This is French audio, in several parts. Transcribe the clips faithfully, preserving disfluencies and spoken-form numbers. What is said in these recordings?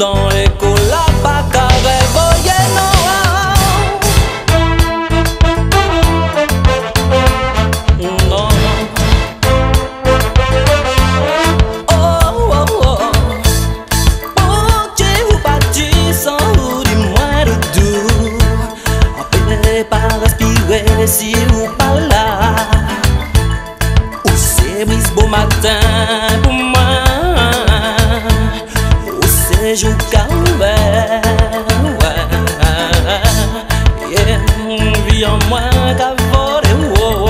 temps et qu'on l'a pas qu'à réveiller, non. Non. Oh, oh, oh. Oh, Dieu, vous parti sans vous du moins de doux. Empêchez pas respirer si vous pas là. Ou c'est brise beau matin pour moi. Jour qu'à ouvert, yeah, vie en moi qu'à voler, oh.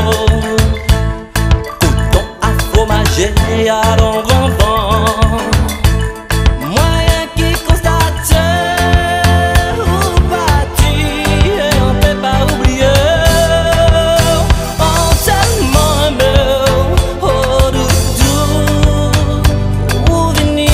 Coton à fromager à long grand vent. Moyen qui constate ou parti et on peut pas oublier. On tellement aimé, oh doudou, où venir.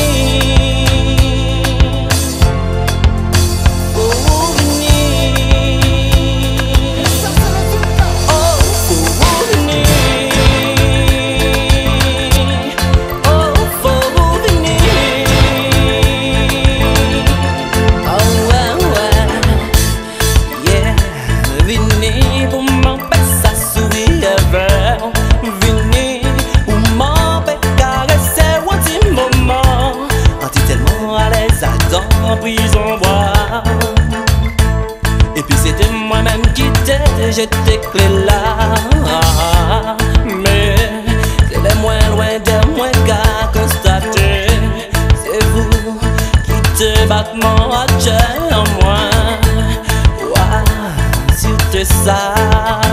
Prison bois. Et puis c'était moi-même qui t'ai jeté clé là. Mais c'est les moins loin des moins qu'à constater. C'est vous qui te battement à en moi. Ouah, c'était ça.